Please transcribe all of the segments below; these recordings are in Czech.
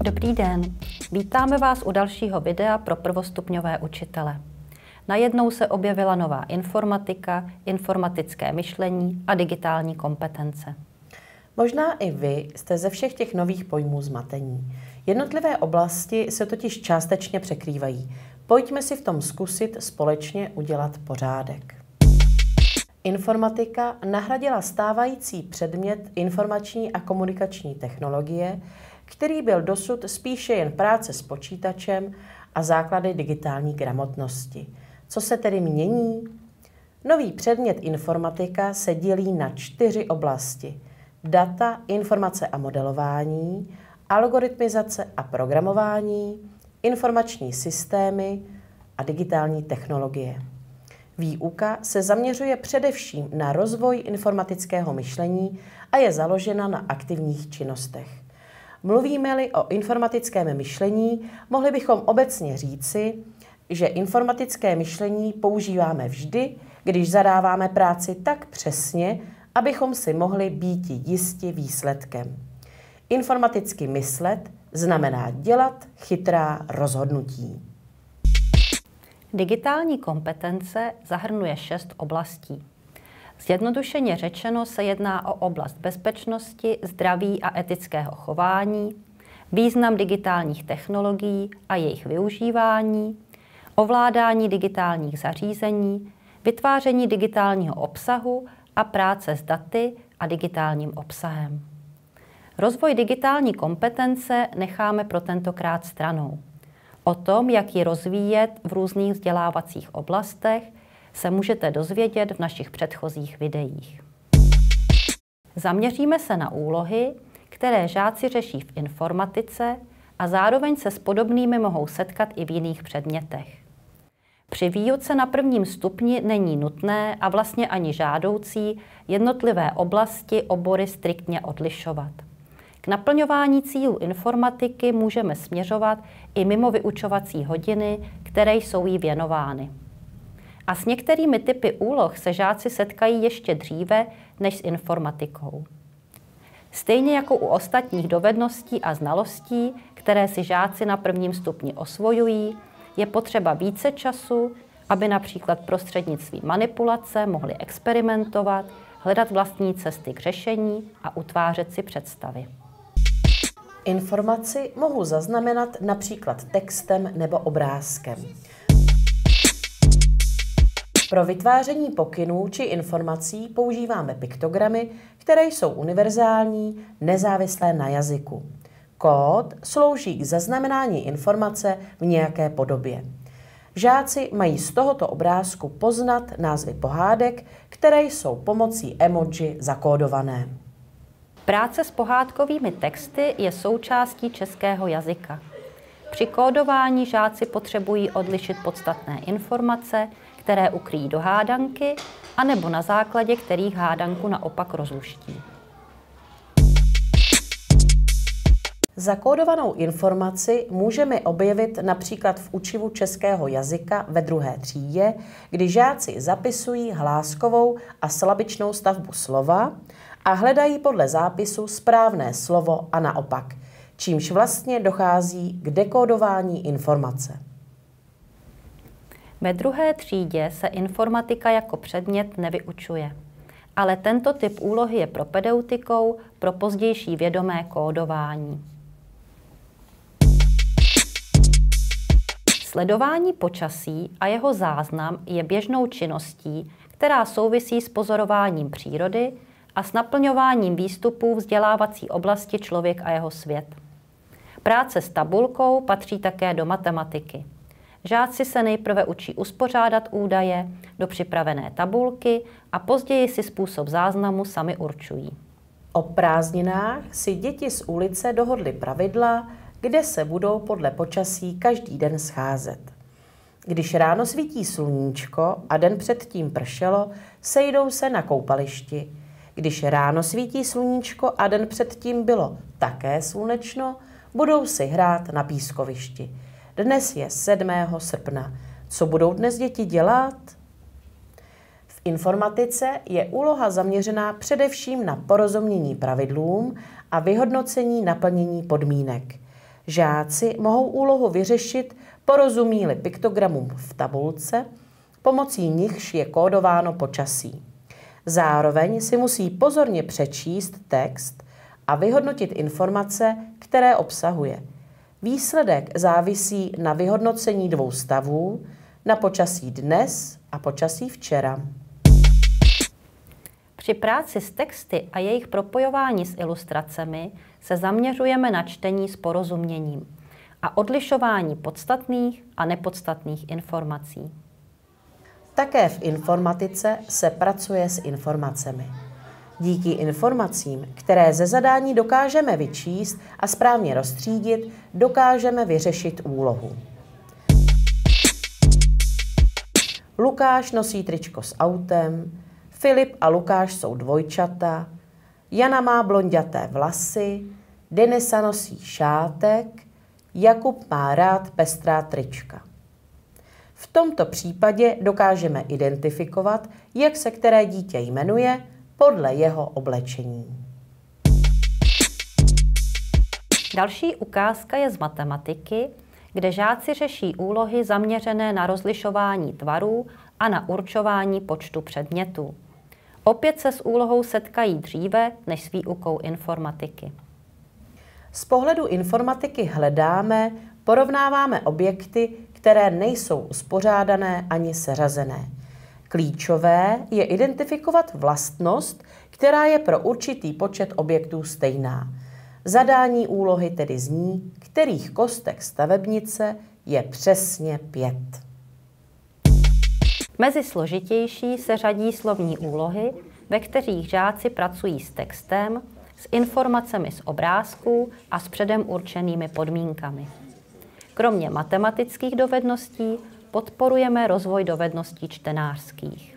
Dobrý den, vítáme vás u dalšího videa pro prvostupňové učitele. Najednou se objevila nová informatika, informatické myšlení a digitální kompetence. Možná i vy jste ze všech těch nových pojmů zmatení. Jednotlivé oblasti se totiž částečně překrývají. Pojďme si v tom zkusit společně udělat pořádek. Informatika nahradila stávající předmět informační a komunikační technologie, který byl dosud spíše jen práce s počítačem a základy digitální gramotnosti. Co se tedy mění? Nový předmět informatika se dělí na 4 oblasti. Data, informace a modelování, algoritmizace a programování, informační systémy a digitální technologie. Výuka se zaměřuje především na rozvoj informatického myšlení a je založena na aktivních činnostech. Mluvíme-li o informatickém myšlení, mohli bychom obecně říci, že informatické myšlení používáme vždy, když zadáváme práci tak přesně, abychom si mohli být jisti výsledkem. Informaticky myslet znamená dělat chytrá rozhodnutí. Digitální kompetence zahrnuje 6 oblastí. Zjednodušeně řečeno se jedná o oblast bezpečnosti, zdraví a etického chování, význam digitálních technologií a jejich využívání, ovládání digitálních zařízení, vytváření digitálního obsahu a práce s daty a digitálním obsahem. Rozvoj digitální kompetence necháme pro tentokrát stranou. O tom, jak ji rozvíjet v různých vzdělávacích oblastech, se můžete dozvědět v našich předchozích videích. Zaměříme se na úlohy, které žáci řeší v informatice a zároveň se s podobnými mohou setkat i v jiných předmětech. Při výuce na prvním stupni není nutné a vlastně ani žádoucí jednotlivé oblasti, obory striktně odlišovat. K naplňování cílů informatiky můžeme směřovat i mimo vyučovací hodiny, které jsou jí věnovány. A s některými typy úloh se žáci setkají ještě dříve než s informatikou. Stejně jako u ostatních dovedností a znalostí, které si žáci na prvním stupni osvojují, je potřeba více času, aby například prostřednictvím manipulace mohli experimentovat, hledat vlastní cesty k řešení a utvářet si představy. Informaci mohu zaznamenat například textem nebo obrázkem. Pro vytváření pokynů či informací používáme piktogramy, které jsou univerzální, nezávislé na jazyku. Kód slouží k zaznamenání informace v nějaké podobě. Žáci mají z tohoto obrázku poznat názvy pohádek, které jsou pomocí emoji zakódované. Práce s pohádkovými texty je součástí českého jazyka. Při kódování žáci potřebují odlišit podstatné informace, které ukryjí do hádanky, anebo na základě kterých hádanku naopak rozluští. Zakódovanou informaci můžeme objevit například v učivu českého jazyka ve 2. třídě, kdy žáci zapisují hláskovou a slabičnou stavbu slova a hledají podle zápisu správné slovo a naopak, čímž vlastně dochází k dekódování informace. Ve 2. třídě se informatika jako předmět nevyučuje, ale tento typ úlohy je propedeutikou pro pozdější vědomé kódování. Sledování počasí a jeho záznam je běžnou činností, která souvisí s pozorováním přírody a s naplňováním výstupů vzdělávací oblasti Člověk a jeho svět. Práce s tabulkou patří také do matematiky. Žáci se nejprve učí uspořádat údaje do připravené tabulky a později si způsob záznamu sami určují. O prázdninách si děti z ulice dohodly pravidla, kde se budou podle počasí každý den scházet. Když ráno svítí sluníčko a den předtím pršelo, sejdou se na koupališti. Když ráno svítí sluníčko a den předtím bylo také slunečno, budou si hrát na pískovišti. Dnes je 7. srpna. Co budou dnes děti dělat? V informatice je úloha zaměřená především na porozumění pravidlům a vyhodnocení naplnění podmínek. Žáci mohou úlohu vyřešit, porozumí-li piktogramům v tabulce, pomocí nichž je kódováno počasí. Zároveň si musí pozorně přečíst text a vyhodnotit informace, které obsahuje. Výsledek závisí na vyhodnocení dvou stavů, na počasí dnes a počasí včera. Při práci s texty a jejich propojování s ilustracemi se zaměřujeme na čtení s porozuměním a odlišování podstatných a nepodstatných informací. Také v informatice se pracuje s informacemi. Díky informacím, které ze zadání dokážeme vyčíst a správně rozstřídit, dokážeme vyřešit úlohu. Lukáš nosí tričko s autem, Filip a Lukáš jsou dvojčata, Jana má blonďaté vlasy, Denisa nosí šátek, Jakub má rád pestrá trička. V tomto případě dokážeme identifikovat, jak se které dítě jmenuje podle jeho oblečení. Další ukázka je z matematiky, kde žáci řeší úlohy zaměřené na rozlišování tvarů a na určování počtu předmětů. Opět se s úlohou setkají dříve než s výukou informatiky. Z pohledu informatiky hledáme, porovnáváme objekty, které nejsou uspořádané ani seřazené. Klíčové je identifikovat vlastnost, která je pro určitý počet objektů stejná. Zadání úlohy tedy zní, kterých kostek stavebnice je přesně 5. Mezi složitější se řadí slovní úlohy, ve kterých žáci pracují s textem, s informacemi z obrázků a s předem určenými podmínkami. Kromě matematických dovedností podporujeme rozvoj dovedností čtenářských.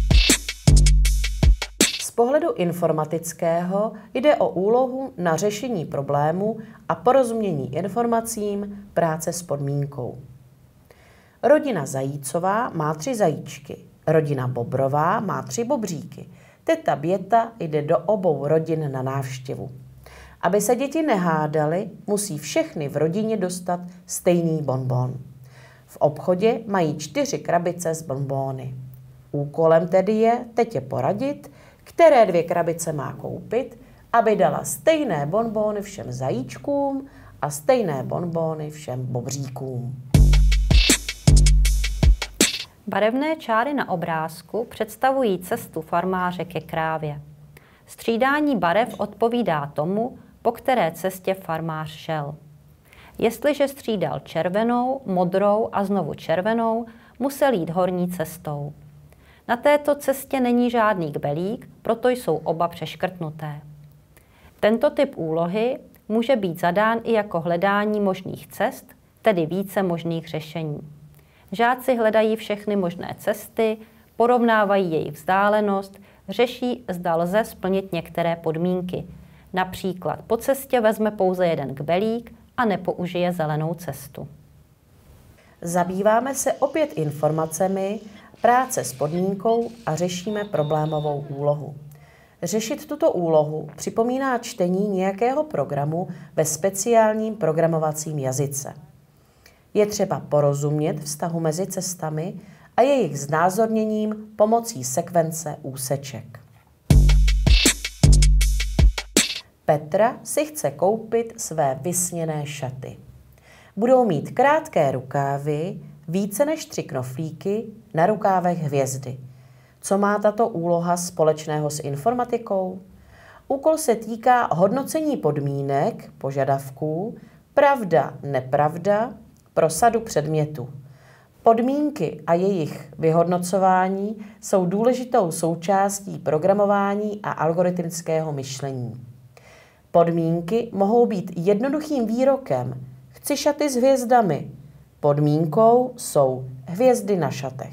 Z pohledu informatického jde o úlohu na řešení problému a porozumění informacím práce s podmínkou. Rodina Zajícová má 3 zajíčky, rodina Bobrová má 3 bobříky. Teta Běta jde do obou rodin na návštěvu. Aby se děti nehádaly, musí všechny v rodině dostat stejný bonbon. V obchodě mají 4 krabice s bonbóny. Úkolem tedy je tetě poradit, které 2 krabice má koupit, aby dala stejné bonbóny všem zajíčkům a stejné bonbóny všem bobříkům. Barevné čáry na obrázku představují cestu farmáře ke krávě. Střídání barev odpovídá tomu, po které cestě farmář šel. Jestliže střídal červenou, modrou a znovu červenou, musel jít horní cestou. Na této cestě není žádný kbelík, proto jsou oba přeškrtnuté. Tento typ úlohy může být zadán i jako hledání možných cest, tedy více možných řešení. Žáci hledají všechny možné cesty, porovnávají jejich vzdálenost, řeší, zda lze splnit některé podmínky. Například po cestě vezme pouze jeden kbelík a nepoužije zelenou cestu. Zabýváme se opět informacemi, práce s podmínkou a řešíme problémovou úlohu. Řešit tuto úlohu připomíná čtení nějakého programu ve speciálním programovacím jazyce. Je třeba porozumět vztahu mezi cestami a jejich znázorněním pomocí sekvence úseček. Petra si chce koupit své vysněné šaty. Budou mít krátké rukávy, více než 3 knoflíky, na rukávech hvězdy. Co má tato úloha společného s informatikou? Úkol se týká hodnocení podmínek, požadavků, pravda, nepravda pro sadu předmětů. Podmínky a jejich vyhodnocování jsou důležitou součástí programování a algoritmického myšlení. Podmínky mohou být jednoduchým výrokem chci šaty s hvězdami. Podmínkou jsou hvězdy na šatech.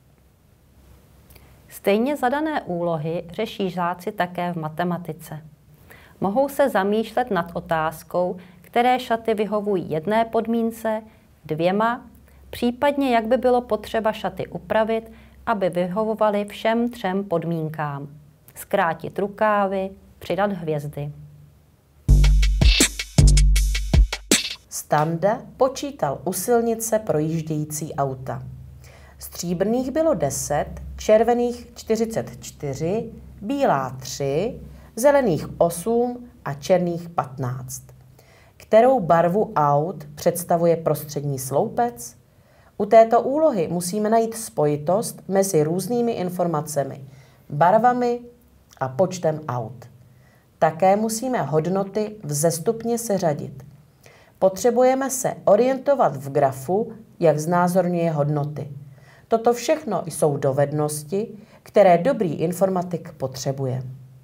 Stejně zadané úlohy řeší žáci také v matematice. Mohou se zamýšlet nad otázkou, které šaty vyhovují jedné podmínce, 2, případně jak by bylo potřeba šaty upravit, aby vyhovovaly všem 3 podmínkám. Zkrátit rukávy, přidat hvězdy. Standa počítal u silnice projíždějící auta. Stříbrných bylo 10, červených 44, bílá 3, zelených 8 a černých 15. Kterou barvu aut představuje prostřední sloupec? U této úlohy musíme najít spojitost mezi různými informacemi, barvami a počtem aut. Také musíme hodnoty vzestupně seřadit. Potřebujeme se orientovat v grafu, jak znázorňuje hodnoty. Toto všechno jsou dovednosti, které dobrý informatik potřebuje.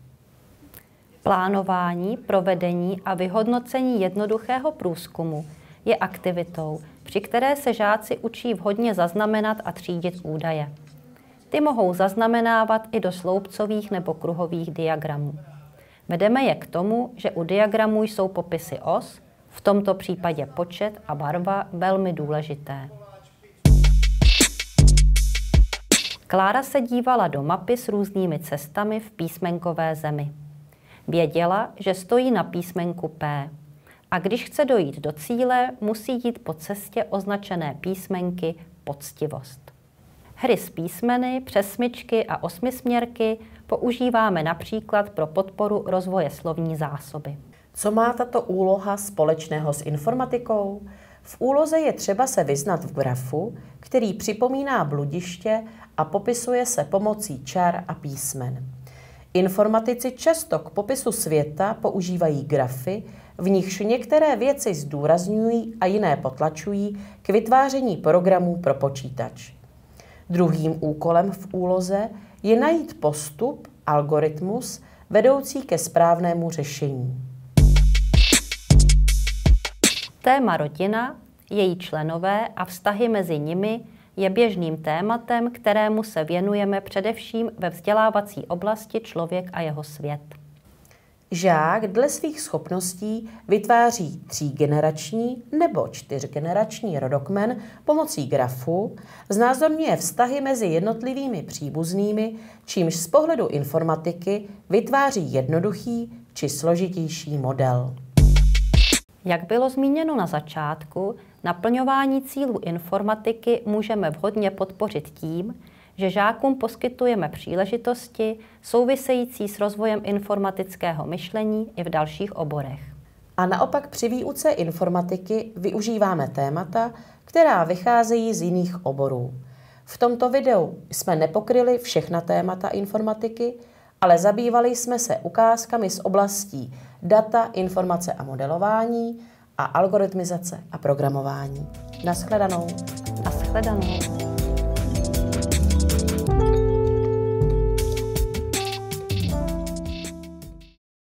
Plánování, provedení a vyhodnocení jednoduchého průzkumu je aktivitou, při které se žáci učí vhodně zaznamenat a třídit údaje. Ty mohou zaznamenávat i do sloupcových nebo kruhových diagramů. Vedeme je k tomu, že u diagramů jsou popisy os, v tomto případě počet a barva velmi důležité. Klára se dívala do mapy s různými cestami v písmenkové zemi. Věděla, že stojí na písmenku P. A když chce dojít do cíle, musí jít po cestě označené písmenky poctivost. Hry s písmeny, přesmyčky a osmisměrky používáme například pro podporu rozvoje slovní zásoby. Co má tato úloha společného s informatikou? V úloze je třeba se vyznat v grafu, který připomíná bludiště a popisuje se pomocí čar a písmen. Informatici často k popisu světa používají grafy, v nichž některé věci zdůrazňují a jiné potlačují k vytváření programů pro počítač. Druhým úkolem v úloze je najít postup, algoritmus, vedoucí ke správnému řešení. Téma rodina, její členové a vztahy mezi nimi je běžným tématem, kterému se věnujeme především ve vzdělávací oblasti Člověk a jeho svět. Žák dle svých schopností vytváří 3generační nebo 4generační rodokmen pomocí grafu, znázorňuje vztahy mezi jednotlivými příbuznými, čímž z pohledu informatiky vytváří jednoduchý či složitější model. Jak bylo zmíněno na začátku, naplňování cílů informatiky můžeme vhodně podpořit tím, že žákům poskytujeme příležitosti související s rozvojem informatického myšlení i v dalších oborech. A naopak při výuce informatiky využíváme témata, která vycházejí z jiných oborů. V tomto videu jsme nepokryli všechna témata informatiky, ale zabývali jsme se ukázkami z oblastí data, informace a modelování a algoritmizace a programování. Naschledanou. Naschledanou.